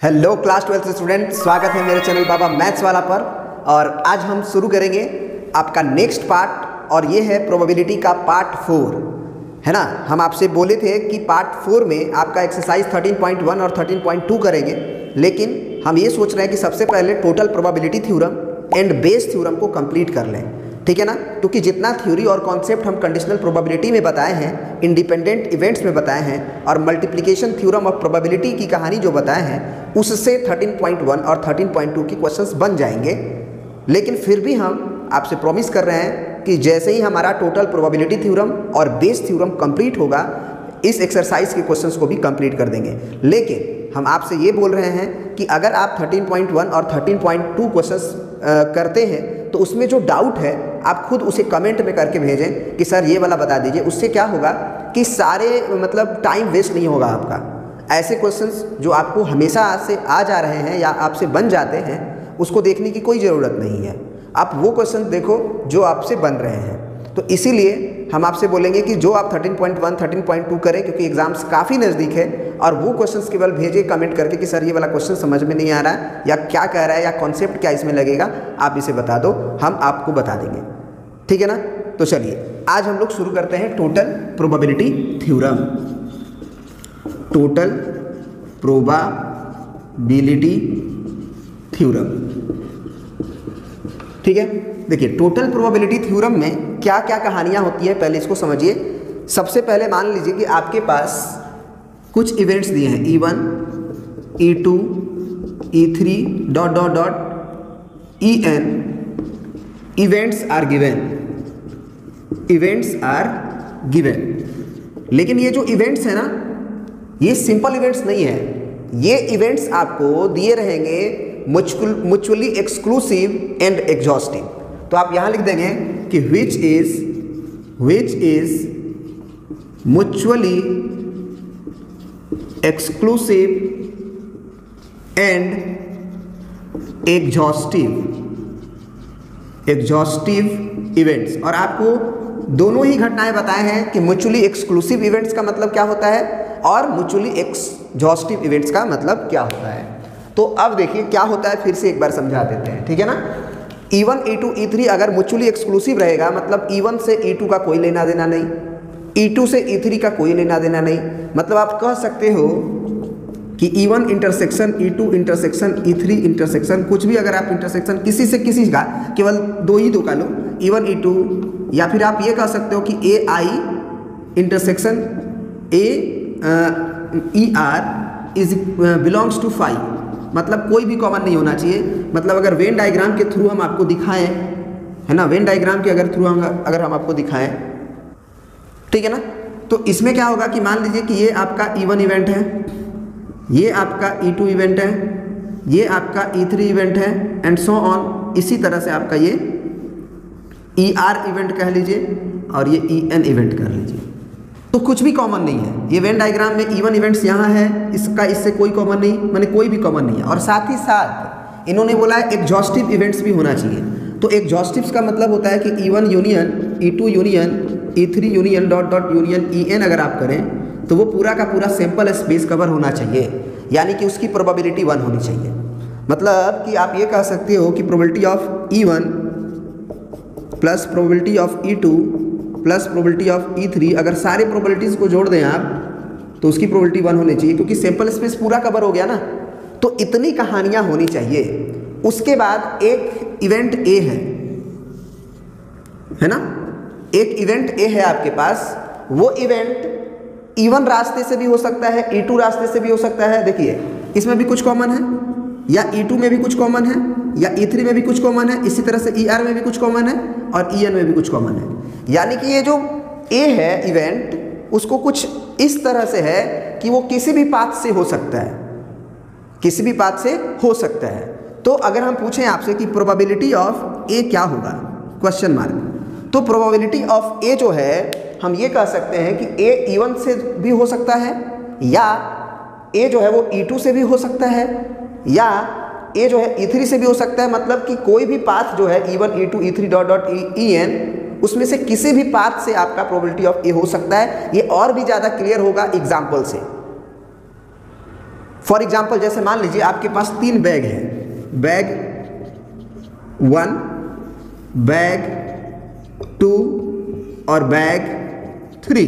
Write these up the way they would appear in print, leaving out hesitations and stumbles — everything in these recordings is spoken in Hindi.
हेलो क्लास 12 स्टूडेंट, स्वागत है मेरे चैनल बाबा मैथ्स वाला पर। और आज हम शुरू करेंगे आपका नेक्स्ट पार्ट, और ये है प्रोबेबिलिटी का पार्ट 4, है ना। हम आपसे बोले थे कि पार्ट 4 में आपका एक्सरसाइज 13.1 और 13.2 करेंगे, लेकिन हम ये सोच रहे हैं कि सबसे पहले total probability theorem and Bayes theorem को कंप्लीट कर लें, ठीक है ना। क्योंकि जितना थ्योरी और कॉन्सेप्ट हम कंडीशनल प्रोबेबिलिटी में बताए हैं, इंडिपेंडेंट इवेंट्स में बताए हैं, और मल्टीप्लिकेशन थ्योरम ऑफ प्रोबेबिलिटी की कहानी जो बताए हैं, उससे 13.1 और 13.2 के क्वेश्चंस बन जाएंगे। लेकिन फिर भी हम आपसे प्रॉमिस कर रहे हैं कि जैसे ही हमारा टोटल प्रोबेबिलिटी थ्योरम और बेस थ्योरम कंप्लीट होगा, इस एक्सरसाइज के क्वेश्चंस को भी कंप्लीट कर देंगे। लेकिन हम आपसे ये बोल रहे हैं कि अगर आप 13.1 और 13.2 क्वेश्चंस करते हैं तो उसमें जो डाउट है आप खुद उसे कमेंट में करके भेजें कि सर ये वाला बता दीजिए। उससे क्या होगा कि सारे मतलब टाइम वेस्ट नहीं होगा आपका। ऐसे क्वेश्चंस जो आपको हमेशा से आ जा रहे हैं या आपसे बन जाते हैं, उसको देखने की कोई ज़रूरत नहीं है। आप वो क्वेश्चन देखो जो आपसे बन रहे हैं। तो इसीलिए हम आपसे बोलेंगे कि जो आप 13.1 13.2 करें, क्योंकि एग्जाम्स काफ़ी नज़दीक है, और वो क्वेश्चंस केवल भेजिए कमेंट करके कि सर ये वाला क्वेश्चन समझ में नहीं आ रहा है, या क्या कह रहा है, या कॉन्सेप्ट क्या इसमें लगेगा, आप इसे बता दो, हम आपको बता देंगे, ठीक है ना। तो चलिए आज हम लोग शुरू करते हैं total probability theorem. Total probability theorem, ठीक है। देखिए टोटल प्रोबेबिलिटी थ्योरम में क्या क्या कहानियाँ होती हैं, पहले इसको समझिए। सबसे पहले मान लीजिए कि आपके पास कुछ इवेंट्स दिए हैं, E1, E2, E3 dot dot dot En। Events are given, events are given. लेकिन ये जो इवेंट्स है ना, ये सिंपल इवेंट्स नहीं है। ये इवेंट्स आपको दिए रहेंगे म्यूचुअली एक्सक्लूसिव एंड एग्जॉस्टिव। तो आप यहां लिख देंगे कि which is mutually exclusive and exhaustive events. और आपको दोनों ही घटनाएं बताए हैं कि म्यूचुअली एक्सक्लूसिव इवेंट्स का मतलब क्या होता है और म्यूचुअली एग्जॉस्टिव इवेंट्स का मतलब क्या होता है। तो अब देखिए क्या होता है, फिर से एक बार समझा देते हैं, ठीक है ना। E1, E2, E3 अगर म्यूचुअली एक्सक्लूसिव रहेगा, मतलब E1 से E2 का कोई लेना देना नहीं, E2 से E3 का कोई लेना देना नहीं। मतलब आप कह सकते हो कि E1 intersection E2 intersection E3 intersection, कुछ भी अगर आप इंटरसेक्शन किसी से किसी का केवल दो का लो, E1 E2, या फिर आप ये कह सकते हो कि AI intersection ER is belongs to 5। मतलब कोई भी कॉमन नहीं होना चाहिए। मतलब अगर वेन डायग्राम के थ्रू हम आपको दिखाएं, है ना, वेन डायग्राम के अगर थ्रू अगर हम आपको दिखाएं, ठीक है ना, तो इसमें क्या होगा कि मान लीजिए कि ये आपका E1 इवेंट है, ये आपका E2 इवेंट है, ये आपका E3 इवेंट है, एंड सो ऑन। इसी तरह से आपका ये ER इवेंट कह लीजिए और ये EN इवेंट कर लीजिए। तो कुछ भी कॉमन नहीं है। ये वेन डायग्राम में E1 इवेंट्स यहाँ है, इसका इससे कोई कॉमन नहीं, माने कोई भी कॉमन नहीं है। और साथ ही साथ इन्होंने बोला है एग्जॉस्टिव इवेंट्स भी होना चाहिए। तो एग्जॉस्टिव का मतलब होता है कि E1 union E2 union E3 union dot dot union EN अगर आप करें तो वो पूरा का पूरा सैंपल स्पेस कवर होना चाहिए, यानी कि उसकी प्रोबेबिलिटी 1 होनी चाहिए। मतलब कि आप ये कह सकते हो कि probability of E1 plus probability of E2 plus probability of E3, अगर सारे प्रोबेबिलिटीज़ को जोड़ दें आप तो उसकी प्रोबेबिलिटी 1 होनी चाहिए, क्योंकि सैंपल स्पेस पूरा कवर हो गया ना। तो इतनी कहानियाँ होनी चाहिए। उसके बाद एक इवेंट A है ना, एक इवेंट A है आपके पास। वो इवेंट E1 रास्ते से भी हो सकता है, E2 रास्ते से भी हो सकता है। देखिए इसमें भी कुछ कॉमन है, या E2 में भी कुछ कॉमन है, या E3 में भी कुछ कॉमन है, इसी तरह से ER में भी कुछ कॉमन है, और EN में भी कुछ कॉमन है। यानी कि ये जो A है इवेंट, उसको कुछ इस तरह से है कि वो किसी भी पाथ से हो सकता है, किसी भी पाथ से हो सकता है। तो अगर हम पूछें आपसे कि प्रोबेबिलिटी ऑफ A क्या होगा, क्वेश्चन मार्क, तो प्रोबेबिलिटी ऑफ A जो है, हम ये कह सकते हैं कि A E1 से भी हो सकता है, या A जो है वो E2 से भी हो सकता है, या A जो है E3 से भी हो सकता है। मतलब कि कोई भी पाथ जो है E1 E2 E3 dot dot EN, उसमें से किसी भी पाथ से आपका प्रोबेबिलिटी ऑफ ए हो सकता है। ये और भी ज़्यादा क्लियर होगा एग्जाम्पल से। फॉर एग्जाम्पल जैसे मान लीजिए आपके पास 3 बैग है, बैग 1, बैग 2 और बैग 3।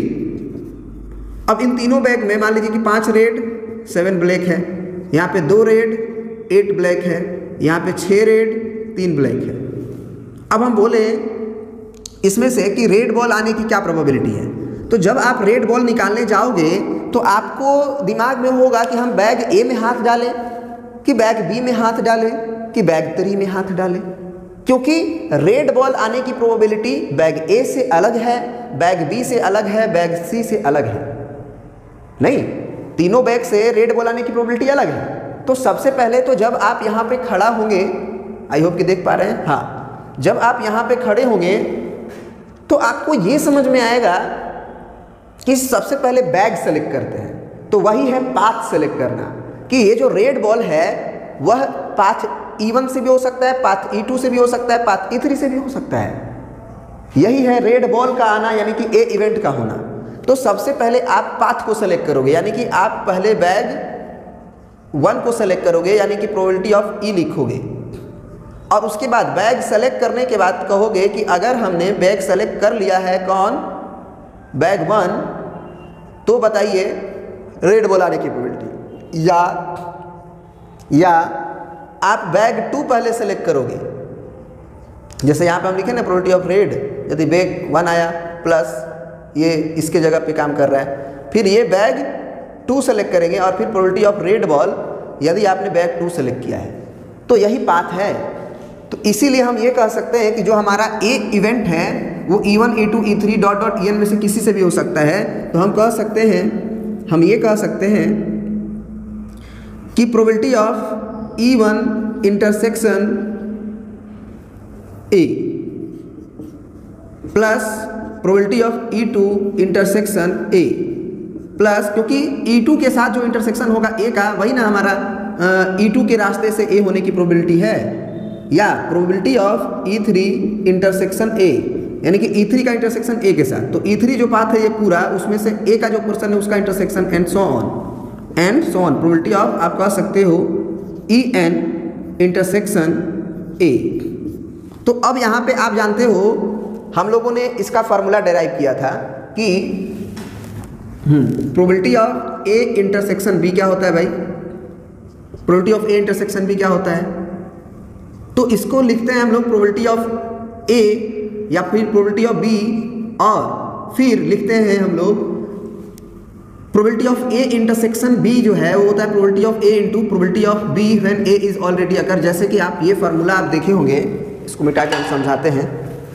अब इन तीनों बैग में मान लीजिए कि 5 रेड 7 ब्लैक है, यहाँ पे 2 रेड 8 ब्लैक है, यहाँ पे 6 रेड 3 ब्लैक है। अब हम बोले इसमें से कि रेड बॉल आने की क्या प्रोबेबिलिटी है, तो जब आप रेड बॉल निकालने जाओगे तो आपको दिमाग में होगा कि हम बैग ए में हाथ डालें कि बैग बी में हाथ डालें कि बैग 3 में हाथ डालें, क्योंकि रेड बॉल आने की प्रोबेबिलिटी बैग ए से अलग है, बैग बी से अलग है, बैग सी से अलग है। नहीं, तीनों बैग से रेड बॉल आने की प्रोबेबिलिटी अलग है। तो सबसे पहले तो जब आप यहाँ पे खड़ा होंगे, आई होप कि देख पा रहे हैं, हाँ, जब आप यहाँ पे खड़े होंगे तो आपको ये समझ में आएगा कि सबसे पहले बैग सेलेक्ट करते हैं, तो वही है पाथ सेलेक्ट करना, कि ये जो रेड बॉल है वह पाथ E1 से भी हो सकता है, पाथ E2 से भी हो सकता है, पाथ E3 से भी हो सकता है। यही है रेड बॉल का आना, यानी कि ए इवेंट का होना। तो सबसे पहले आप पाथ को सेलेक्ट करोगे, यानी कि आप पहले बैग 1 को सेलेक्ट करोगे, यानी कि प्रोबेबिलिटी ऑफ ई लिखोगे, और उसके बाद बैग सेलेक्ट करने के बाद कहोगे कि अगर हमने बैग सेलेक्ट कर लिया है कौन, बैग 1, तो बताइए रेड बॉल आने की प्रोबेबिलिटी, या आप बैग 2 पहले सेलेक्ट करोगे, जैसे यहाँ पे हम लिखे ना प्रोबेबिलिटी ऑफ रेड, यदि बैग 1 आया प्लस ये इसके जगह पे काम कर रहा है, फिर ये बैग 2 सेलेक्ट करेंगे और फिर प्रोबेबिलिटी ऑफ रेड बॉल यदि आपने बैग 2 सेलेक्ट किया है, तो यही पाथ है। तो इसीलिए हम ये कह सकते हैं कि जो हमारा ए इवेंट है वो E1 E2 E3 dot dot En में से किसी से भी हो सकता है। तो हम कह सकते हैं, हम ये कह सकते हैं कि probability of E1 intersection A plus probability of E2 intersection A plus, क्योंकि E2 के साथ जो इंटरसेक्शन होगा ए का, वही ना हमारा E2 के रास्ते से ए होने की प्रोबेबिलिटी है, या probability of E3 intersection A, यानी कि E3 का इंटरसेक्शन ए के साथ। तो E3 जो पाथ है ये पूरा, उसमें से ए का जो पोर्शन है उसका intersection and so on. Probability of आप कह सकते हो En इंटरसेक्शन ए। तो अब यहाँ पे आप जानते हो हम लोगों ने इसका फार्मूला डेराइव किया था कि probability of A intersection B क्या होता है भाई, probability of A intersection B क्या होता है, तो इसको लिखते हैं हम लोग प्रोबेबिलिटी ऑफ ए या फिर प्रोबेबिलिटी ऑफ बी, और फिर लिखते हैं हम लोग probability of A intersection B जो है वो होता है probability of A into probability of B when A is already occur. जैसे कि आप ये फार्मूला आप देखे होंगे, इसको मिटा के हम समझाते हैं।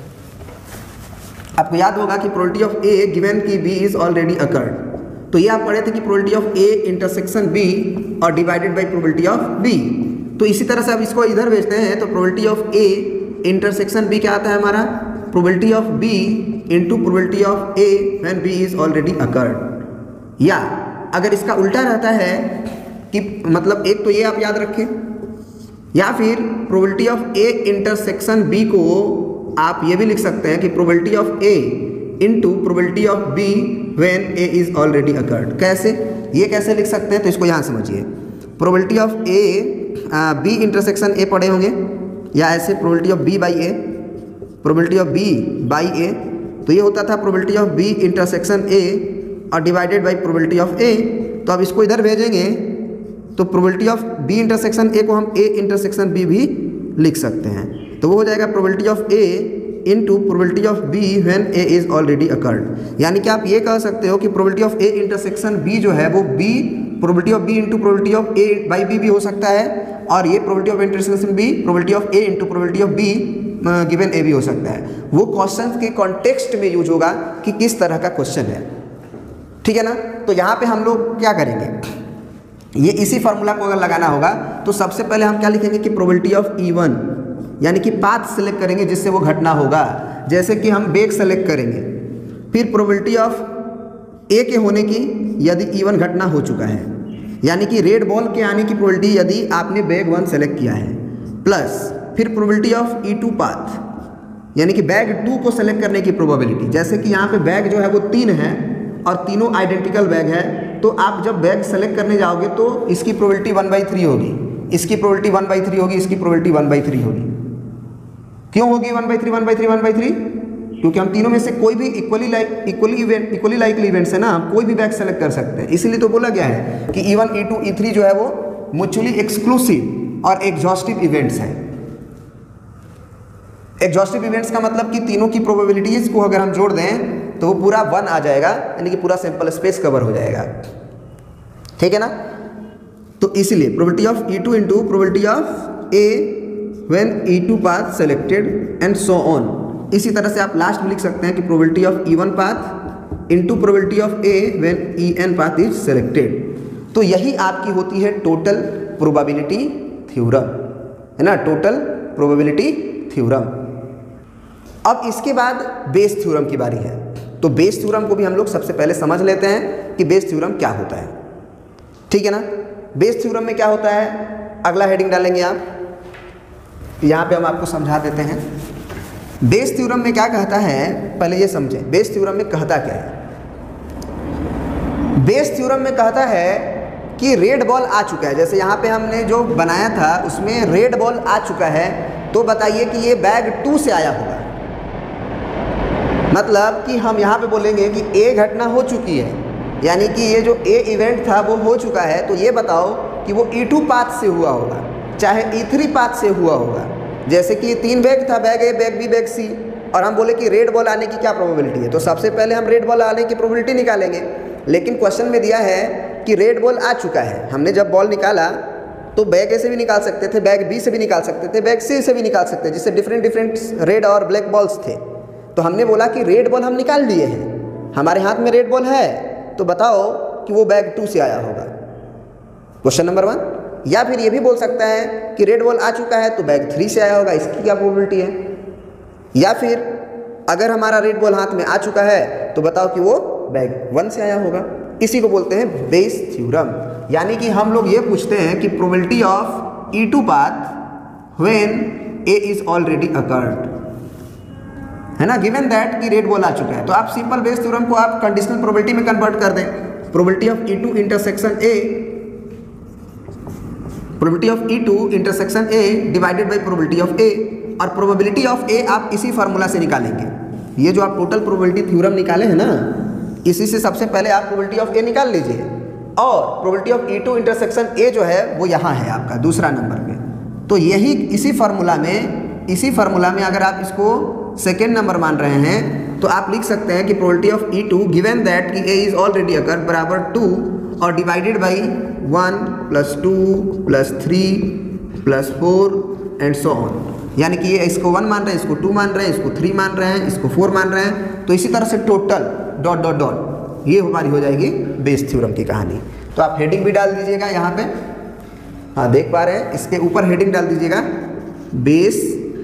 आपको याद होगा कि प्रोबेबिलिटी ऑफ ए गिवन की बी इज ऑलरेडी अकर्ड, तो ये आप पढ़े थे कि probability of A intersection B और divided by probability of B. तो इसी तरह से अब इसको इधर भेजते हैं, तो probability of A intersection B क्या आता है हमारा, probability of B into probability of A when B is already occurred. या अगर इसका उल्टा रहता है कि मतलब एक तो ये आप याद रखें, या फिर probability of A intersection B को आप ये भी लिख सकते हैं कि probability of A into probability of B when A is already occurred. कैसे, ये कैसे लिख सकते हैं, तो इसको यहाँ समझिए। Probability of A B intersection A पढ़े होंगे, या ऐसे probability of B by A, probability of B by A, तो ये होता था probability of B intersection A और divided by probability of A. तो अब इसको इधर भेजेंगे तो probability of B intersection A को हम ए इंटरसेक्शन बी भी लिख सकते हैं, तो वो हो जाएगा probability of A into probability of B when A is already occurred. यानी कि आप ये कह सकते हो कि probability of A intersection B जो है वो B probability of B into probability of A by B भी हो सकता है, और ये probability of intersection B probability of A into probability of B given A भी हो सकता है। वो क्वेश्चन के कॉन्टेक्स्ट में यूज होगा कि किस तरह का क्वेश्चन है, ठीक है ना। तो यहाँ पे हम लोग क्या करेंगे, ये इसी फार्मूला को अगर लगाना होगा तो सबसे पहले हम क्या लिखेंगे कि प्रोबेबिलिटी ऑफ E1, यानी कि पाथ सेलेक्ट करेंगे जिससे वो घटना होगा। जैसे कि हम बैग सेलेक्ट करेंगे, फिर प्रोबेबिलिटी ऑफ ए के होने की यदि E1 घटना हो चुका है, यानी कि रेड बॉल के आने की प्रोबेबिलिटी यदि आपने बैग 1 सेलेक्ट किया है, प्लस फिर प्रोबेबिलिटी ऑफ E2 पाथ, यानी कि बैग 2 को सेलेक्ट करने की प्रोबेबिलिटी। जैसे कि यहाँ पे बैग जो है वो 3 है और तीनों आइडेंटिकल बैग है, तो आप जब बैग सेलेक्ट करने जाओगे तो इसकी प्रोबेबिलिटी 1/3 होगी, इसकी प्रोबेबिलिटी 1/3 होगी, इसकी प्रोबेबिलिटी 1/3 होगी। क्यों होगी 1/3 1/3 1/3? क्योंकि हम तीनों में से कोई भी इक्वली लाइकली इवेंट्स है ना, हम कोई भी बैग सेलेक्ट कर सकते हैं। इसीलिए तो बोला गया है कि E1 E2 E3 जो है वो म्यूचुअली एक्सक्लूसिव और एग्जॉस्टिव इवेंट्स हैं। एग्जॉस्टिव इवेंट्स का मतलब कि तीनों की प्रोबेबिलिटीज को अगर हम जोड़ दें तो वो पूरा 1 आ जाएगा, यानी कि पूरा सैंपल स्पेस कवर हो जाएगा। ठीक है ना? तो इसलिए probability of E2 into probability of A when E2 path selected and so on. इसी तरह से आप लास्ट में लिख सकते हैं कि probability of E1 path into probability of A when EN path is selected. तो यही आपकी होती है टोटल प्रोबेबिलिटी थ्योरम, है ना, टोटल प्रोबेबिलिटी थ्योरम। अब इसके बाद बेस थ्योरम की बारी है। तो बेस थ्योरम को भी हम लोग सबसे पहले समझ लेते हैं कि बेस थ्योरम क्या होता है। ठीक है ना? बेस थ्योरम में क्या होता है, अगला हेडिंग डालेंगे आप, यहाँ पे हम आपको समझा देते हैं। बेस थ्योरम में क्या कहता है, पहले ये समझें बेस थ्योरम में कहता क्या है। बेस थ्योरम में कहता है कि रेड बॉल आ चुका है, जैसे यहाँ पे हमने जो बनाया था उसमें रेड बॉल आ चुका है, तो बताइए कि ये बैग 2 से आया होगा। मतलब कि हम यहाँ पे बोलेंगे कि ए घटना हो चुकी है, यानी कि ये जो ए इवेंट था वो हो चुका है, तो ये बताओ कि वो E2 पाथ से हुआ होगा चाहे E3 पाथ से हुआ होगा। जैसे कि ये 3 बैग था, bag A, bag B, bag C, और हम बोले कि रेड बॉल आने की क्या प्रोबेबिलिटी है, तो सबसे पहले हम रेड बॉल आने की प्रोबेबिलिटी निकालेंगे। लेकिन क्वेश्चन में दिया है कि रेड बॉल आ चुका है। हमने जब बॉल निकाला तो बैग ए से भी निकाल सकते थे, बैग बी से भी निकाल सकते थे, बैग सी से भी निकाल सकते थे, जिससे डिफरेंट रेड और ब्लैक बॉल्स थे। तो हमने बोला कि रेड बॉल हम निकाल लिए हैं, हमारे हाथ में रेड बॉल है, तो बताओ कि वो बैग 2 से आया होगा, क्वेश्चन नंबर 1। या फिर ये भी बोल सकता है कि रेड बॉल आ चुका है तो बैग 3 से आया होगा, इसकी क्या प्रोबेबिलिटी है। या फिर अगर हमारा रेड बॉल हाथ में आ चुका है तो बताओ कि वो बैग 1 से आया होगा। इसी को बोलते हैं बेस थ्योरम। यानी कि हम लोग ये पूछते हैं कि probability of E2 path when A is already occurred, है ना, गिवन दैट कि रेड बॉल आ चुका है। तो आप सिंपल बेस थ्योरम को आप कंडीशनल प्रोबेबिलिटी में कन्वर्ट कर दें। Probability of E2 intersection A, probability of E2 intersection A divided by probability of A, और प्रोबेबिलिटी ऑफ A आप इसी फार्मूला से निकालेंगे। ये जो आप टोटल प्रोबेबिलिटी थ्योरम निकाले हैं ना, इसी से सबसे पहले आप प्रोबेबिलिटी ऑफ A निकाल लीजिए, और probability of E2 intersection A जो है वो यहाँ है आपका दूसरा नंबर पे। तो यही इसी फार्मूला में अगर आप इसको सेकेंड नंबर मान रहे हैं तो आप लिख सकते हैं कि probability of E2 given that कि A इज ऑलरेडी अकर्ड बराबर 2 और divided by 1 + 2 + 3 + 4 and so on. यानी कि ये इसको 1 मान रहे हैं, इसको 2 मान रहे हैं, इसको 3 मान रहे हैं, इसको 4 मान रहे हैं, तो इसी तरह से टोटल ... ये हमारी हो जाएगी बेस थ्योरम की कहानी। तो आप हेडिंग भी डाल दीजिएगा यहाँ पे, हाँ देख पा रहे हैं, इसके ऊपर हेडिंग डाल दीजिएगा बेस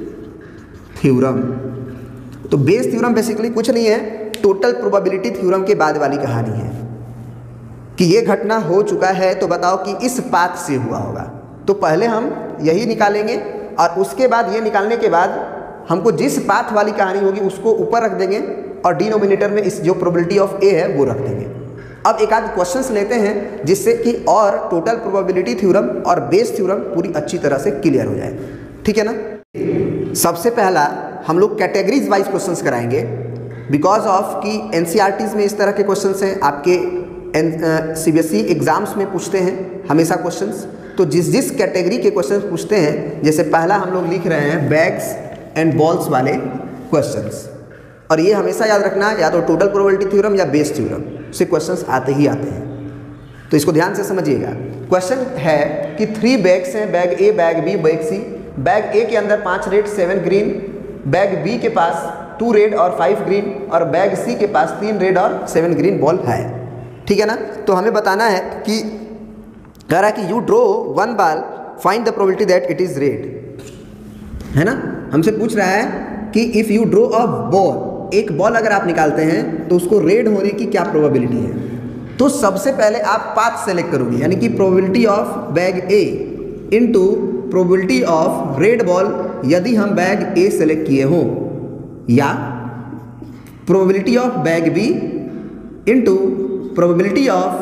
थ्योरम। तो बेस थ्योरम बेसिकली कुछ नहीं है, टोटल प्रोबेबिलिटी थ्योरम के बाद वाली कहानी है कि ये घटना हो चुका है तो बताओ कि इस पाथ से हुआ होगा। तो पहले हम यही निकालेंगे और उसके बाद ये निकालने के बाद हमको जिस पाथ वाली कहानी होगी उसको ऊपर रख देंगे और डिनोमिनेटर में इस जो प्रोबेबिलिटी ऑफ ए है वो रख देंगे। अब एक आध क्वेश्चंस लेते हैं जिससे कि और टोटल प्रोबेबिलिटी थ्योरम और बेस थ्योरम पूरी अच्छी तरह से क्लियर हो जाए। ठीक है ना? सबसे पहला हम लोग कैटेगरीज वाइज क्वेश्चंस कराएंगे, बिकॉज ऑफ कि एनसीईआरटीज में इस तरह के क्वेश्चंस हैं, आपके सीबीएसई एग्जाम्स में पूछते हैं हमेशा क्वेश्चंस। तो जिस कैटेगरी के क्वेश्चंस पूछते हैं, जैसे पहला हम लोग लिख रहे हैं बैग्स एंड बॉल्स वाले क्वेश्चंस, और ये हमेशा याद रखना, या तो टोटल प्रोबेबिलिटी थ्योरम या बेस थ्योरम से क्वेश्चंस आते ही आते हैं। तो इसको ध्यान से समझिएगा। क्वेश्चन है कि 3 बैग्स हैं, bag A, bag B, bag C. Bag A के अंदर 5 रेड 7 ग्रीन, बैग बी के पास 2 रेड और 5 ग्रीन, और बैग सी के पास 3 रेड और 7 ग्रीन बॉल है। ठीक है ना? तो हमें बताना है कि कह रहा है कि you draw 1 ball, find the probability that it is red, है ना? हमसे पूछ रहा है कि if you draw a ball, एक बॉल अगर आप निकालते हैं तो उसको रेड होने की क्या प्रोबेबिलिटी है। तो सबसे पहले आप पाथ सेलेक्ट करोगे, यानी कि probability of bag A into probability of red ball यदि हम बैग ए सेलेक्ट किए हों, या probability of bag B into probability of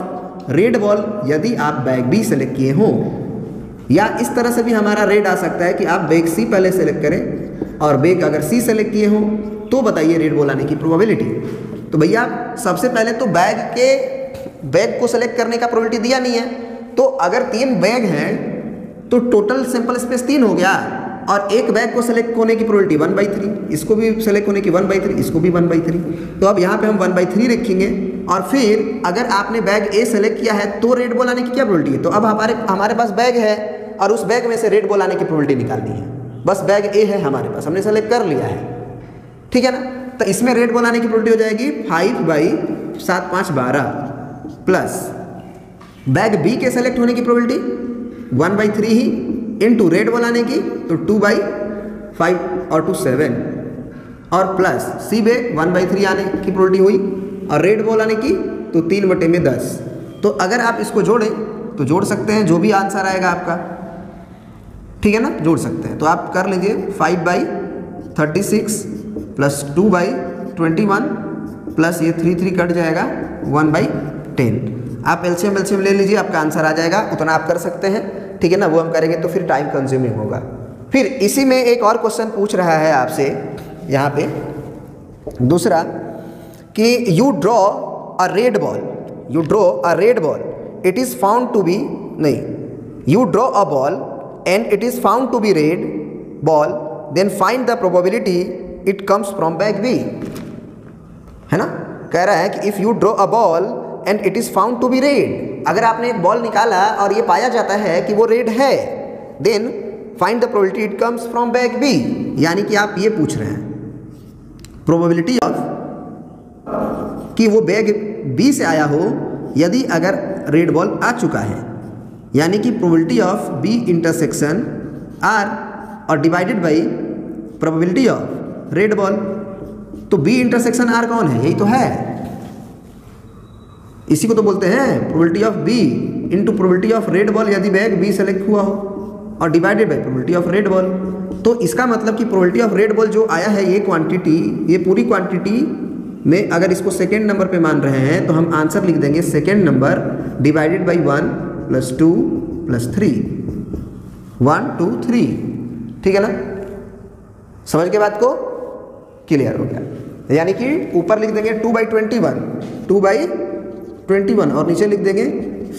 red ball यदि आप बैग बी सेलेक्ट किए हों, या इस तरह से भी हमारा रेड आ सकता है कि आप बैग सी पहले सेलेक्ट करें और बैग अगर सी सेलेक्ट किए हों तो बताइए रेड बॉल आने की प्रोबेबिलिटी। तो भैया सबसे पहले तो बैग को सेलेक्ट करने का प्रोबेबिलिटी दिया नहीं है, तो अगर 3 बैग हैं तो टोटल सैंपल स्पेस 3 हो गया, और एक बैग को सेलेक्ट होने की प्रोबेबिलिटी 1/3, इसको भी सेलेक्ट होने की 1/3, इसको भी 1/3। तो अब यहाँ पे हम 1/3 रखेंगे, और फिर अगर आपने बैग ए सेलेक्ट किया है तो रेड बॉल आने की क्या प्रोबेबिलिटी है। तो अब हमारे पास बैग है और उस बैग में से रेड बॉल आने की प्रोबेबिलिटी निकालनी है। बस बैग ए है हमारे पास, हमने सेलेक्ट कर लिया है, ठीक है ना। तो इसमें रेड बॉल आने की प्रोबेबिलिटी हो जाएगी 5/7 5 12 प्लस बैग बी के सेलेक्ट होने की प्रोबेबिलिटी 1/3 ही इनटू रेड बॉल आने की तो 2/5 और 2 7, और प्लस सी बैग 1/3 आने की प्रोबेबिलिटी हुई और रेड बॉल आने की तो 3/10। तो अगर आप इसको जोड़ें तो जोड़ सकते हैं, जो भी आंसर आएगा आपका, ठीक है ना, जोड़ सकते हैं। तो आप कर लीजिए 5/36 प्लस 2/21 प्लस ये 3 कट जाएगा 1/10। आप एलसीएम ले लीजिए, आपका आंसर आ जाएगा, उतना आप कर सकते हैं, ठीक है ना। वो हम करेंगे तो फिर टाइम कंज्यूमिंग होगा। फिर इसी में एक और क्वेश्चन पूछ रहा है आपसे यहाँ पे दूसरा कि you draw a red ball, it is found to be, नहीं, you draw a ball and it is found to be red ball, then find the probability it comes from bag B, है ना। कह रहा है कि if you draw a ball and it is found to be red, अगर आपने एक बॉल निकाला और ये पाया जाता है कि वो रेड है, then find the probability it comes from bag B, यानी कि आप ये पूछ रहे हैं प्रोबेबिलिटी ऑफ कि वो बैग बी से आया हो यदि अगर रेड बॉल आ चुका है, यानी कि probability of B intersection R और divided by probability of red ball. तो बी इंटरसेक्शन आर कौन है, यही तो है, इसी को तो बोलते हैं probability of B into probability of red ball यदि बैग बी सेलेक्ट हुआ हो, और divided by probability of red ball. तो इसका मतलब कि प्रोबेबिलिटी ऑफ रेड बॉल जो आया है ये क्वांटिटी, ये पूरी क्वांटिटी में अगर इसको सेकेंड नंबर पे मान रहे हैं तो हम आंसर लिख देंगे सेकेंड नंबर डिवाइडेड बाई 1 + 2 + 3, 1 2 3, ठीक है ना। समझ के बात को, क्लियर हो गया। यानी कि ऊपर लिख देंगे 2/21 और नीचे लिख देंगे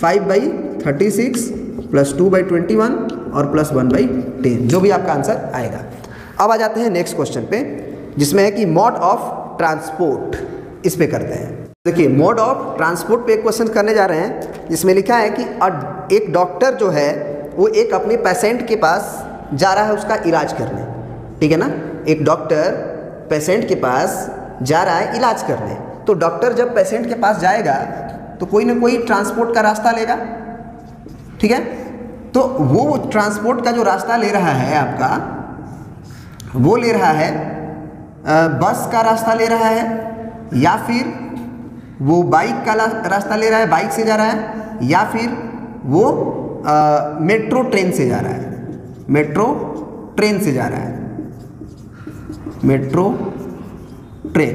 5/36 प्लस 2/21 और प्लस 1/10, जो भी आपका आंसर आएगा। अब आ जाते हैं नेक्स्ट क्वेश्चन पे, जिसमें है कि मोड ऑफ ट्रांसपोर्ट, इस पे करते हैं। देखिए मोड ऑफ ट्रांसपोर्ट पे एक क्वेश्चन करने जा रहे हैं, जिसमें लिखा है कि एक डॉक्टर जो है वो एक अपने पेशेंट के पास जा रहा है उसका इलाज करने, ठीक है ना। एक डॉक्टर पेशेंट के पास जा रहा है इलाज करने, तो डॉक्टर जब पेशेंट के पास जाएगा तो कोई ना कोई ट्रांसपोर्ट का रास्ता लेगा, ठीक है। तो वो ट्रांसपोर्ट का जो रास्ता ले रहा है आपका, वो ले रहा है बस का रास्ता ले रहा है, या फिर वो बाइक का रास्ता ले रहा है, बाइक से जा रहा है, या फिर वो मेट्रो ट्रेन से जा रहा है, मेट्रो ट्रेन से जा रहा है, मेट्रो ट्रेन,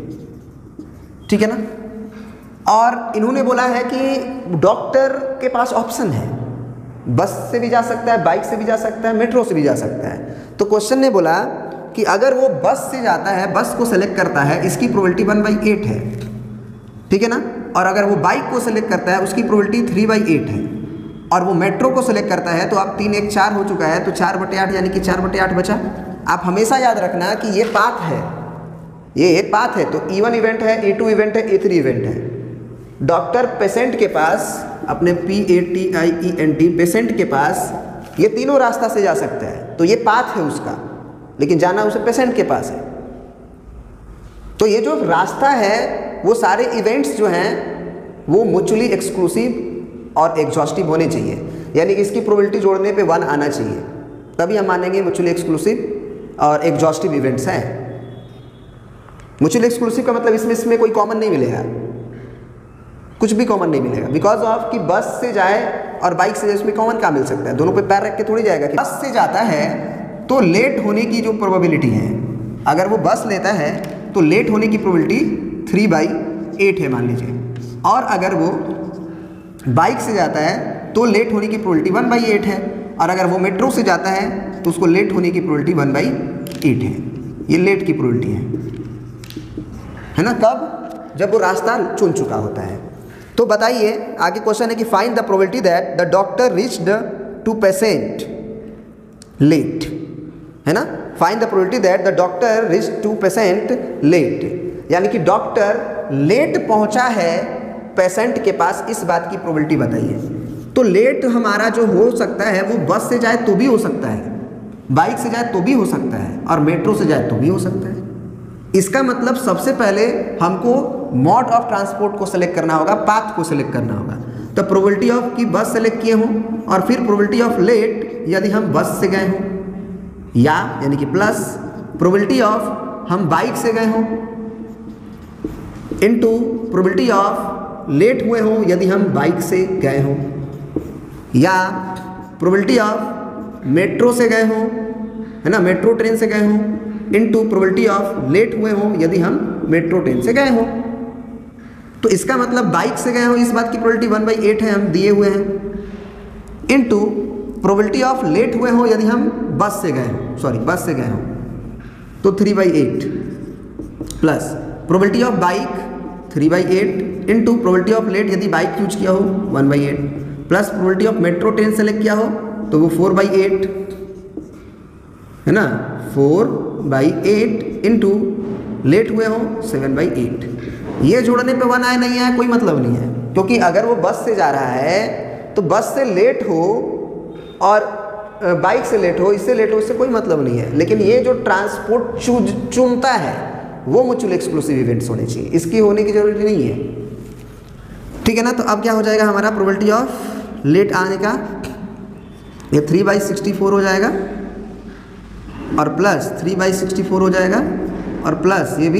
ठीक है ना। और इन्होंने बोला है कि डॉक्टर के पास ऑप्शन है, बस से भी जा सकता है, बाइक से भी जा सकता है, मेट्रो से भी जा सकता है। तो क्वेश्चन ने बोला कि अगर वो बस से जाता है, बस को सेलेक्ट करता है, इसकी प्रोबेबिलिटी 1/8 है, ठीक है ना। और अगर वो बाइक को सेलेक्ट करता है उसकी प्रोबेबिलिटी 3/8 है, और वो मेट्रो को सेलेक्ट करता है तो आप 3 1 4 हो चुका है, तो 4/8 यानी कि 4/8 बचा। आप हमेशा याद रखना कि ये पाथ है, ये पाथ है, तो E1 इवेंट है, E2 इवेंट है, E3 इवेंट है। डॉक्टर पेशेंट के पास, अपने PATIENT पेशेंट के पास ये तीनों रास्ता से जा सकता है, तो ये पाथ है उसका, लेकिन जाना उसे पेशेंट के पास है। तो ये जो रास्ता है वो सारे इवेंट्स जो हैं वो म्यूचुअली एक्सक्लूसिव और एग्जॉस्टिव होने चाहिए, यानी कि इसकी प्रोबेबिलिटी जोड़ने पे 1 आना चाहिए, तभी हम मानेंगे म्यूचुअली एक्सक्लूसिव और एग्जॉस्टिव इवेंट्स हैं। म्यूचुअली एक्सक्लूसिव का मतलब इसमें कोई कॉमन नहीं मिलेगा, कुछ भी कॉमन नहीं मिलेगा, बिकॉज ऑफ कि बस से जाए और बाइक से जाए उसमें कॉमन क्या मिल सकता है, दोनों पे पैर रख के थोड़ी जाएगा। कि बस से जाता है तो लेट होने की जो प्रोबेबिलिटी है, अगर वो बस लेता है तो लेट होने की प्रोबेबिलिटी 3/8 है मान लीजिए, और अगर वो बाइक से जाता है तो लेट होने की प्रोबेबिलिटी 1/8 है, और अगर वो मेट्रो से जाता है तो उसको लेट होने की प्रोबेबिलिटी 1/8 है। ये लेट की प्रोबेबिलिटी है ना, कब? जब वो रास्ता चुन चुका होता है। तो बताइए, आगे क्वेश्चन है कि find the probability that the doctor reached to patient late, है ना। Find the probability that the doctor reached to patient late, यानी कि डॉक्टर लेट पहुंचा है पेशेंट के पास, इस बात की प्रोबेबिलिटी बताइए। तो लेट हमारा जो हो सकता है वो बस से जाए तो भी हो सकता है, बाइक से जाए तो भी हो सकता है, और मेट्रो से जाए तो भी हो सकता है। इसका मतलब सबसे पहले हमको मोड ऑफ ट्रांसपोर्ट को सिलेक्ट करना होगा, पाथ को सिलेक्ट करना होगा। तो प्रोबेबिलिटी ऑफ कि बस सेलेक्ट किए हों, और फिर प्रोबेबिलिटी ऑफ लेट यदि हम बस से गए हों, या यानी कि प्लस प्रोबेबिलिटी ऑफ हम बाइक से गए हों, इनटू प्रोबेबिलिटी ऑफ लेट हुए हों यदि हम बाइक से गए हों, या प्रोबेबिलिटी ऑफ मेट्रो से गए हों, है ना, मेट्रो ट्रेन से गए हों, इनटू प्रोबेबिलिटी ऑफ लेट हुए हों यदि हम मेट्रो ट्रेन से गए हों। तो इसका मतलब बाइक से गए हो, इस बात की प्रोबेबिलिटी 1/8 है, हम दिए हुए हैं, इनटू प्रोबेबिलिटी ऑफ लेट हुए हों यदि हम बस से गए हों, सॉरी बस से गए हों, तो 3/8 plus probability of bike 3/8 into probability of late यदि बाइक यूज किया हो 1/8 plus probability of metro train select किया हो तो वो 4/8 है ना, 4/8 इनटू लेट हुए हो 7/8। ये जोड़ने पे 1 आया नहीं आया कोई मतलब नहीं है, क्योंकि अगर वो बस से जा रहा है तो बस से लेट हो और बाइक से लेट हो, इससे लेट हो, इससे कोई मतलब नहीं है। लेकिन ये जो ट्रांसपोर्ट चुनता है वो म्यूचुअल एक्सक्लूसिव इवेंट्स होने चाहिए, इसकी होने की जरूरत नहीं है, ठीक है ना। तो अब क्या हो जाएगा हमारा प्रोबेबिलिटी ऑफ लेट आने का, ये 3/64 हो जाएगा, और प्लस 3/64 हो जाएगा, और प्लस ये भी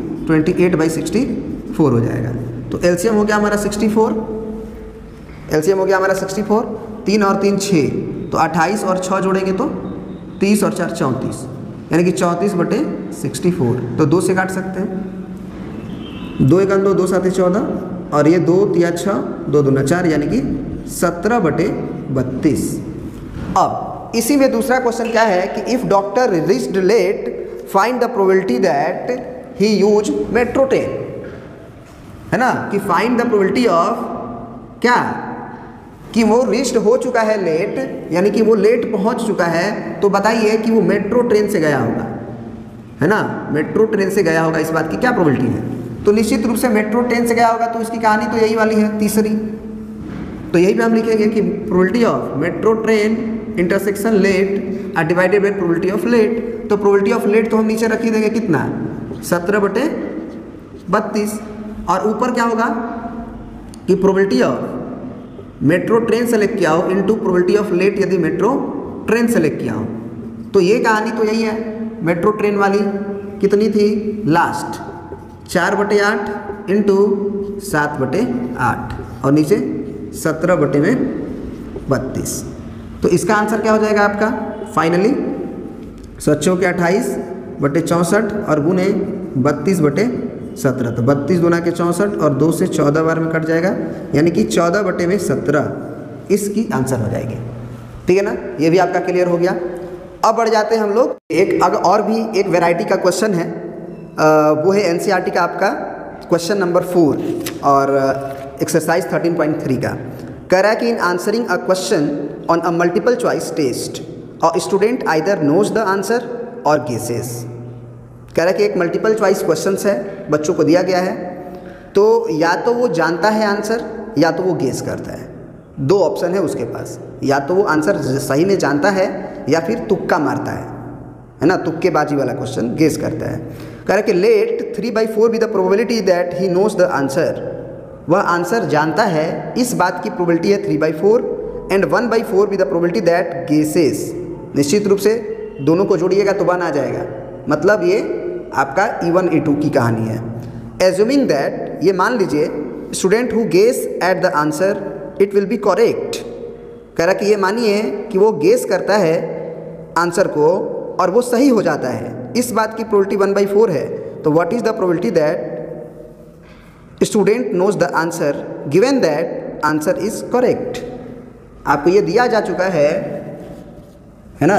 28/64 हो जाएगा। तो एलसीएम हो गया हमारा 64, एलसीएम हो गया हमारा 64, 3 और 3 6, तो 28 और 6 जोड़ेंगे तो 30 और 4 34, यानी कि 34/64। तो 2 से काट सकते हैं, 2 1 2, 2 7 14, और ये 2 3 6, 2 2 4, यानी कि 17/32। अब इसी में दूसरा क्वेश्चन क्या है कि if doctor reached late find the probability that he use metro train, है ना, कि फाइंड द प्रोबेबिलिटी ऑफ क्या, कि वो रीच्ड हो चुका है लेट, यानी कि वो लेट पहुंच चुका है, तो बताइए कि वो मेट्रो ट्रेन से गया होगा, है ना, मेट्रो ट्रेन से गया होगा, इस बात की क्या प्रोबेबिलिटी है। तो निश्चित रूप से मेट्रो ट्रेन से गया होगा, तो इसकी कहानी तो यही वाली है, तीसरी। तो यही पे हम लिखेंगे कि probability of metro train intersection late are divided by probability of late. तो प्रोबेबिलिटी ऑफ लेट तो हम नीचे रख ही देंगे, कितना, 17/32, और ऊपर क्या होगा कि probability of metro train select किया हो इनटू प्रोबेबिलिटी ऑफ लेट यदि मेट्रो ट्रेन सेलेक्ट किया हो। तो ये कहानी तो यही है, मेट्रो ट्रेन वाली कितनी थी लास्ट, 4/8 इनटू 7/8, और नीचे 17/32। तो इसका आंसर क्या हो जाएगा आपका फाइनली, सच्चों के 28/64 और गुने 32/17, तो 32 दूना के 64 और 2 से 14 बार में कट जाएगा, यानी कि 14/17 इसकी आंसर हो जाएगी, ठीक है ना। ये भी आपका क्लियर हो गया। अब बढ़ जाते हैं हम लोग, एक अगर और भी एक वैरायटी का क्वेश्चन है, वो है एनसीईआरटी का आपका क्वेश्चन नंबर 4 और एक्सरसाइज 13.3 का। कह रहा है कि in answering a question on a multiple choice test और student either knows the answer or guesses. कह रहा है कि एक मल्टीपल चॉइस क्वेश्चंस है, बच्चों को दिया गया है, तो या तो वो जानता है आंसर या तो वो गेस करता है। 2 ऑप्शन है उसके पास, या तो वो आंसर सही में जानता है या फिर तुक्का मारता है ना, तुक्केबाजी वाला क्वेश्चन गेस करता है। कह रहा है कि let 3/4 be the probability that he knows the answer, वह आंसर जानता है, इस बात की प्रोबेबिलिटी है 3/4, and 1/4 be the probability that guesses. निश्चित रूप से दोनों को जोड़िएगा तो 1 आ जाएगा, मतलब ये आपका E1 E2 की कहानी है। एज्यूमिंग दैट, ये मान लीजिए student who guess at the answer it will be correct. कह रहा कि ये मानिए कि वो गेस करता है आंसर को और वो सही हो जाता है, इस बात की प्रोबेबिलिटी 1/4 है। तो what is the probability that student knows the answer given that answer is correct. आपको ये दिया जा चुका है ना।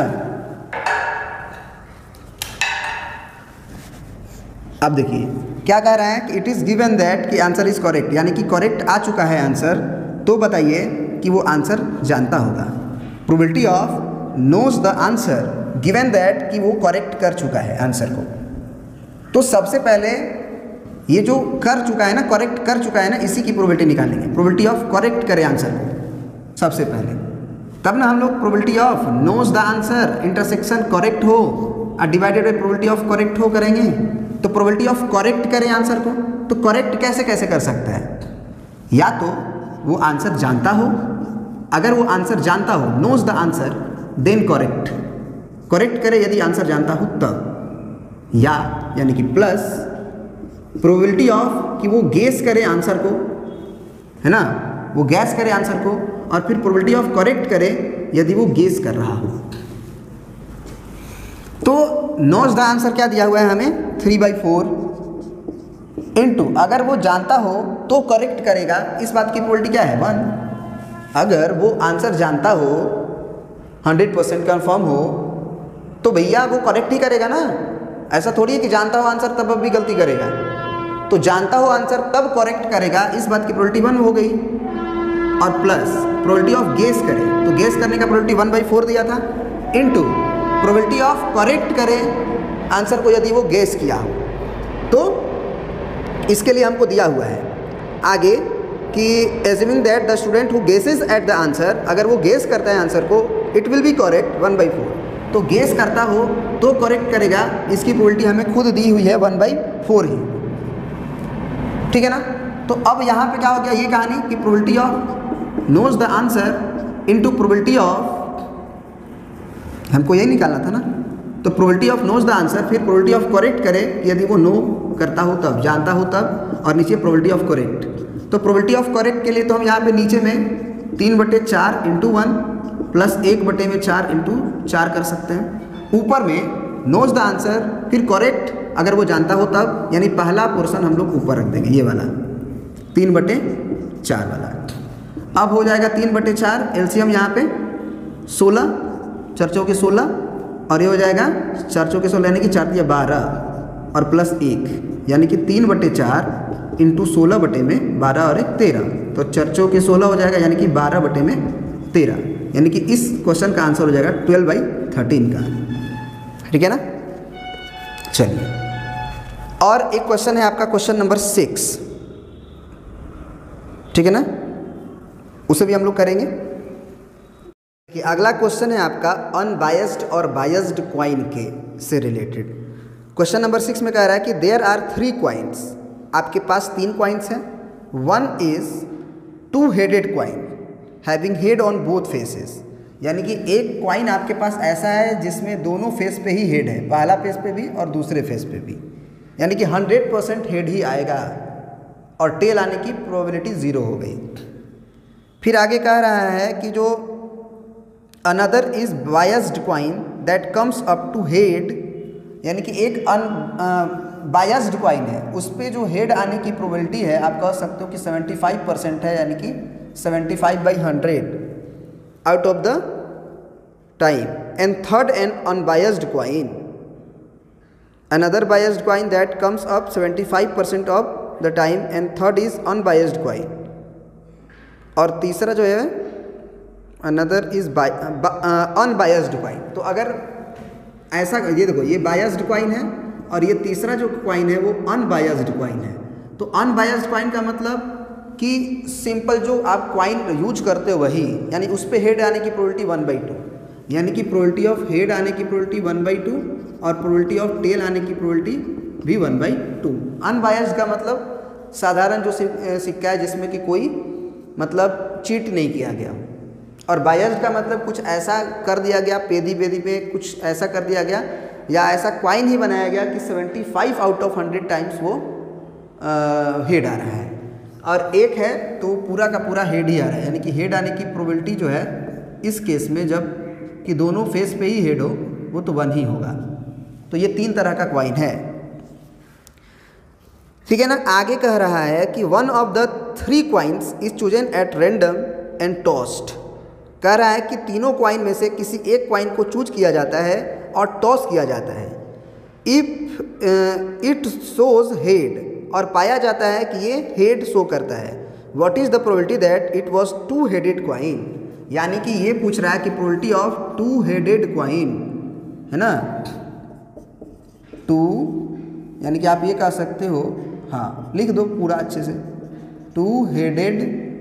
अब देखिए क्या कह रहा है कि इट इज़ गिवन दैट कि आंसर इज करेक्ट, यानी कि करेक्ट आ चुका है आंसर, तो बताइए कि वो आंसर जानता होगा। Probability of knows the answer given that कि वो करेक्ट कर चुका है आंसर को। तो सबसे पहले ये जो कर चुका है ना, करेक्ट कर चुका है ना, इसी की प्रोबेबिलिटी निकालेंगे। प्रोबेबिलिटी ऑफ करेक्ट करे आंसर को सबसे पहले, तब ना हम लोग probability of knows the answer intersection correct हो और divided by probability of correct हो करेंगे। तो प्रोबेबिलिटी ऑफ करेक्ट करें आंसर को, तो करेक्ट कैसे कैसे कर सकता है? या तो वो आंसर जानता हो, अगर वो आंसर जानता हो, knows the answer, then correct, correct करे यदि आंसर जानता हो तब, या यानी कि प्लस प्रोबेबिलिटी ऑफ कि वो गेस करे आंसर को, है ना, वो गैस करे आंसर को, और फिर प्रोबेबिलिटी ऑफ करेक्ट करे यदि वो गेस कर रहा हो। तो नोज द आंसर क्या दिया हुआ है हमें? 3/4 इंटू, अगर वो जानता हो तो करेक्ट करेगा, इस बात की प्रोबेबिलिटी क्या है? 1। अगर वो आंसर जानता हो, 100% कंफर्म हो, तो भैया वो करेक्ट ही करेगा ना। ऐसा थोड़ी है कि जानता हो आंसर तब भी गलती करेगा। तो जानता हो आंसर तब करेक्ट करेगा, इस बात की प्रोबेबिलिटी 1 हो गई। और प्लस प्रोबेबिलिटी ऑफ गेस करे, तो गेस करने का प्रोबेबिलिटी 1/4 दिया था, इंटू प्रोबेबिलिटी ऑफ करेक्ट करे आंसर को यदि वो गेस किया हो। तो इसके लिए हमको दिया हुआ है आगे कि assuming that the student who guesses at the answer, अगर वो गेस करता है आंसर को, इट विल बी करेक्ट 1/4। तो गेस करता हो तो करेक्ट करेगा, इसकी प्रोबेबिलिटी हमें खुद दी हुई है 1/4 ही, ठीक है ना। तो अब यहाँ पे क्या हो गया ये कहानी कि probability of knows the answer into probability of, हमको यही निकालना था ना। तो probability of knows the answer, फिर प्रोबेबिलिटी ऑफ करेक्ट करे यदि वो नो करता हो तब, जानता हो तब, और नीचे प्रोबेबिलिटी ऑफ करेक्ट। तो प्रोबेबिलिटी ऑफ करेक्ट के लिए तो हम यहाँ पे नीचे में 3/4 इंटू 1 प्लस 1/4 इंटू 4 कर सकते हैं। ऊपर में नोज द आंसर, फिर करेक्ट अगर वो जानता हो तब, यानी पहला पोर्शन हम लोग ऊपर रख देंगे, ये वाला 3/4 वाला। अब हो जाएगा 3/4, एलसीएम यहाँ पे 16, 4 चौके 16, और ये हो जाएगा 4 चौके 16 यानी कि 4 × 12 और प्लस 1, यानी कि 3/4 इंटू 16/12 और 1 13। तो 4 चौके 16 हो जाएगा, यानी कि 12/13, यानी कि इस क्वेश्चन का आंसर हो जाएगा 12/13 का, ठीक है ना। चलिए, और एक क्वेश्चन है आपका क्वेश्चन नंबर 6, ठीक है ना, उसे भी हम लोग करेंगे। कि अगला क्वेश्चन है आपका अनबायस्ड और बायस्ड क्वाइन के से रिलेटेड। क्वेश्चन नंबर 6 में कह रहा है कि देयर आर 3 क्वाइंस, आपके पास 3 क्वाइंस हैं। 1 is 2 headed coin having head on both faces, यानी कि एक क्वाइन आपके पास ऐसा है जिसमें दोनों फेस पे ही हेड है, पहला फेस पे भी और दूसरे फेस पे भी, यानी कि 100% हेड ही आएगा, और टेल आने की प्रोबेबिलिटी 0 हो गई। फिर आगे कह रहा है कि जो another is biased coin that comes up to head, यानी कि एक बायस्ड क्वाइन है, उस पर जो हेड आने की प्रोबेबिलिटी है आप कह सकते हो कि 75% है, यानी कि 75/100 out of the time. And third an unbiased coin, another biased coin that comes up 75% of the time, and third is unbiased coin. और तीसरा जो है अनदर इज अनबायस्ड क्वाइन। तो अगर ऐसा, ये देखो ये बायस्ड क्वाइन है और ये तीसरा जो क्वाइन है वो अनबायस्ड क्वाइन है। तो अनबायस्ड क्वाइन का मतलब कि सिंपल जो आप क्वाइन यूज करते हो वही, यानी उस पर हेड आने की प्रोबेबिलिटी 1/2, यानी कि प्रोबेबिलिटी ऑफ हेड आने की प्रोबेबिलिटी 1/2 और प्रोबेबिलिटी ऑफ टेल आने की प्रोबेबिलिटी भी 1/2। अनबायस्ड का मतलब साधारण जो सिक्का है जिसमें कि कोई मतलब चीट नहीं किया गया, और बायस्ड का मतलब कुछ ऐसा कर दिया गया, पेदी पे कुछ ऐसा कर दिया गया, या ऐसा क्वाइन ही बनाया गया कि 75 आउट ऑफ 100 टाइम्स वो हेड आ रहा है, और एक है तो पूरा का पूरा हेड ही आ रहा है, यानी कि हेड आने की प्रोबेबिलिटी जो है इस केस में जब कि दोनों फेस पे ही हेड हो वो तो 1 ही होगा। तो ये 3 तरह का क्वाइन है, ठीक है ना। आगे कह रहा है कि one of the 3 coins is chosen at random and tossed. कह रहा है कि तीनों कॉइन में से किसी एक कॉइन को चूज किया जाता है और टॉस किया जाता है। इफ इट शोज हेड, और पाया जाता है कि ये हेड शो करता है। What is the probability that it was 2 headed coin, यानी कि ये पूछ रहा है कि प्रोबेबिलिटी ऑफ 2 हेडेड कॉइन, है ना। 2 यानी कि आप ये कह सकते हो, हाँ लिख दो पूरा अच्छे से, 2 हेडेड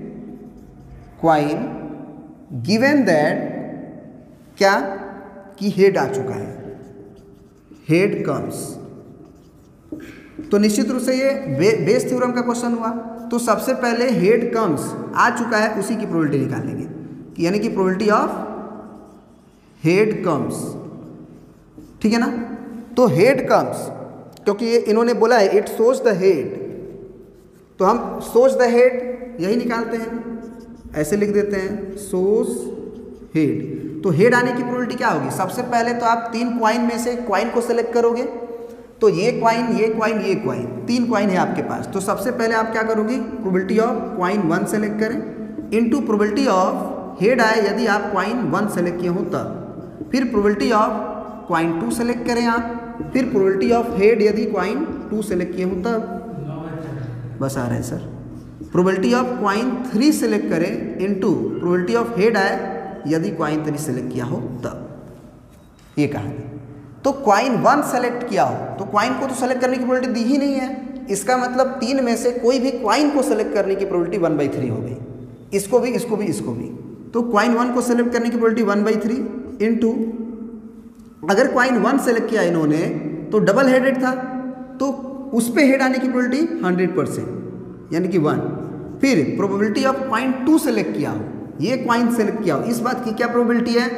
कॉइन गिवन दैट, क्या कि हेड आ चुका है, हेड कम्स। तो निश्चित रूप से ये बेस थ्योरम का क्वेश्चन हुआ। तो सबसे पहले हेड कम्स आ चुका है, उसी की प्रोबेबिलिटी निकालेंगे, यानी कि प्रोबेबिलिटी ऑफ हेड कम्स, ठीक है ना। तो हेड कम्स, क्योंकि ये इन्होंने बोला है इट शोज द हेड, तो हम शोज द हेड यही निकालते हैं, ऐसे लिख देते हैं शोज हेड। तो हेड आने की प्रोबेबिलिटी क्या होगी? सबसे पहले तो आप 3 कॉइन में से कॉइन को सेलेक्ट करोगे, तो ये कॉइन, ये कॉइन, ये कॉइन, 3 कॉइन है आपके पास। तो सबसे पहले आप क्या करोगे, प्रोबेबिलिटी ऑफ कॉइन 1 सेलेक्ट करें इनटू प्रोबेबिलिटी ऑफ हेड आए यदि आप कॉइन 1 सेलेक्ट किए हो तब, फिर प्रोबेबिलिटी ऑफ कॉइन 2 सेलेक्ट करें आप, फिर प्रोबेबिलिटी ऑफ हेड यदि कॉइन 2 सेलेक्ट किए हो तब। बस आ रहा है sir. Probability of coin 3 select करें इनटू प्रोबेबिलिटी ऑफ हेड आए यदि कॉइन 3 सेलेक्ट किया हो तब, ये कहानी। तो कॉइन 1 सेलेक्ट किया हो तो कॉइन को तो सेलेक्ट करने की प्रोबेबिलिटी दी ही नहीं है, इसका मतलब 3 में से कोई भी कॉइन को सेलेक्ट करने की प्रोबेबिलिटी 1/3 हो गई, इसको भी, इसको भी, इसको भी। तो कॉइन 1 को सेलेक्ट करने की प्रोबेबिलिटी 1/3 इनटू, अगर कॉइन 1 सेलेक्ट किया इन्होंने तो डबल हेडेड था, तो उस पे हेड आने की प्रोबेबिलिटी 100%, यानी कि 1। फिर प्रोबेबिलिटी ऑफ कॉइन 2 सेलेक्ट किया हो, ये कॉइन सेलेक्ट किया हो, इस बात की क्या प्रोबेबिलिटी है,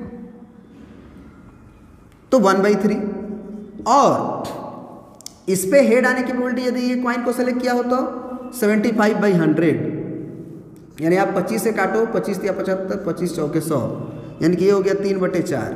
तो 1/3। और इस पे हेड आने की प्रोबेबिलिटी यदि ये कॉइन को सेलेक्ट किया हो तो 75/100, यानी आप 25 से काटो, 25 या 75, 25 चौके 100, यानी कि ये हो गया 3/4।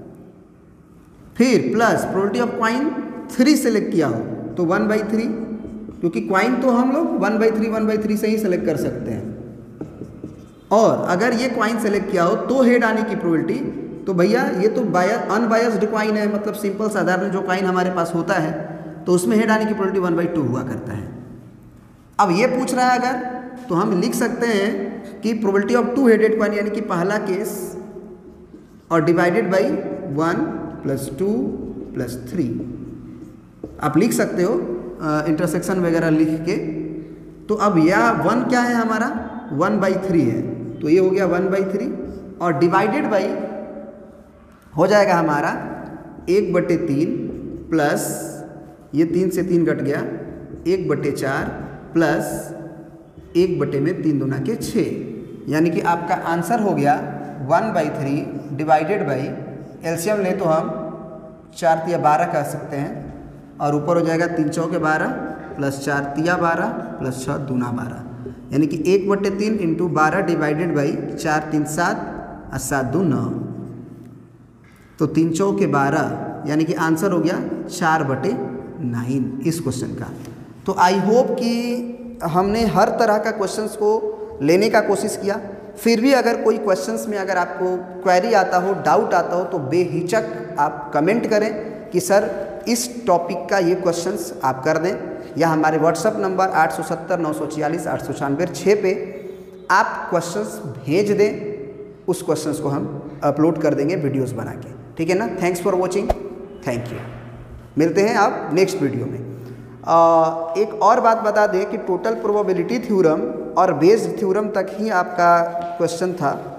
फिर plus probability of coin 3 select किया हो तो 1/3, क्योंकि कॉइन तो हम लोग 1/3 से ही सेलेक्ट कर सकते हैं। और अगर ये कॉइन सेलेक्ट किया हो तो हेड आने की प्रोबेबिलिटी, तो भैया ये तो अनबायस्ड कॉइन है, मतलब सिंपल साधारण जो कॉइन हमारे पास होता है तो उसमें हेड आने की प्रोबेबिलिटी 1/2 हुआ करता है। अब ये पूछ रहा है अगर, तो हम लिख सकते हैं कि प्रोबेबिलिटी ऑफ 2 हेडेड कॉइन, यानी कि पहला केस, और डिवाइडेड बाई 1 + 2 + 3 आप लिख सकते हो इंटरसेक्शन वगैरह लिख के। तो अब यह 1 क्या है हमारा, 1/3 है, तो ये हो गया 1/3, और डिवाइडेड बाई हो जाएगा हमारा 1/3 प्लस ये 3 से 3 घट गया, 1/4 प्लस 1/3 दूना के 6, यानी कि आपका आंसर हो गया 1/3 डिवाइडेड बाई, एलसीएम ले तो हम 4 × 12 कह सकते हैं, और ऊपर हो जाएगा 3 चौके 12 प्लस 4 × 12 प्लस 6 दूना 12, यानी कि 1/3 × 12 डिवाइडेड बाई 4 × 3 = 7 और 7 × 2 = 9, तो 3 चौके 12, यानी कि आंसर हो गया 4/9 इस क्वेश्चन का। तो आई होप कि हमने हर तरह का क्वेश्चंस को लेने का कोशिश किया। फिर भी अगर कोई क्वेश्चंस में अगर आपको क्वेरी आता हो, डाउट आता हो, तो बेहिचक आप कमेंट करें कि सर इस टॉपिक का ये क्वेश्चंस आप कर दें, या हमारे व्हाट्सअप नंबर 870 946 896 6 पे आप क्वेश्चंस भेज दें, उस क्वेश्चंस को हम अपलोड कर देंगे वीडियोस बना के, ठीक है ना। Thanks for watching, thank you. मिलते हैं आप नेक्स्ट वीडियो में। एक और बात बता दें कि टोटल प्रोबेबिलिटी थ्योरम और बेस्ड थ्योरम तक ही आपका क्वेश्चन था,